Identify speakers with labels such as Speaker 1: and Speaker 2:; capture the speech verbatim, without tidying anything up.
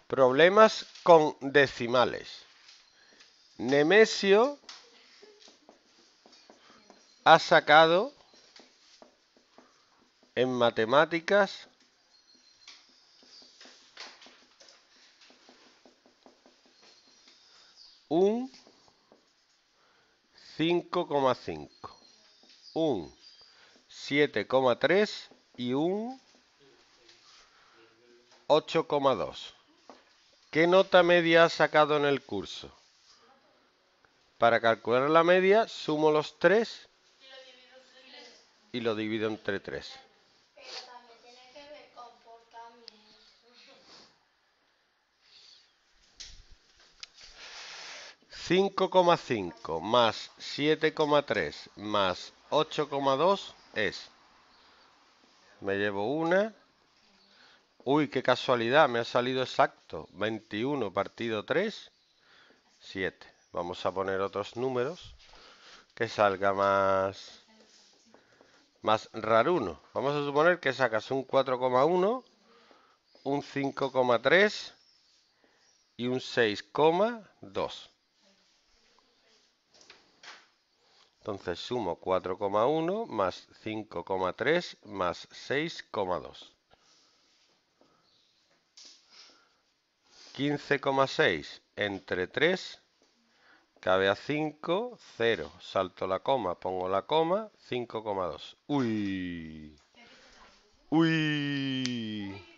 Speaker 1: Problemas con decimales. Nemesio ha sacado en matemáticas un cinco coma cinco, un siete coma tres y un ocho coma dos. ¿Qué nota media ha sacado en el curso? Para calcular la media, sumo los tres y lo divido entre tres.
Speaker 2: Pero también tiene que ver comportamiento.
Speaker 1: cinco coma cinco más siete coma tres más ocho coma dos es... Me llevo una. Uy, qué casualidad, me ha salido exacto. veintiuno partido tres, siete. Vamos a poner otros números que salga más, más raruno. Vamos a suponer que sacas un cuatro coma uno, un cinco coma tres y un seis coma dos. Entonces sumo cuatro coma uno más cinco coma tres más seis coma dos. quince coma seis entre tres cabe a cinco, cero. Salto la coma, pongo la coma, cinco coma dos. Uy. Uy.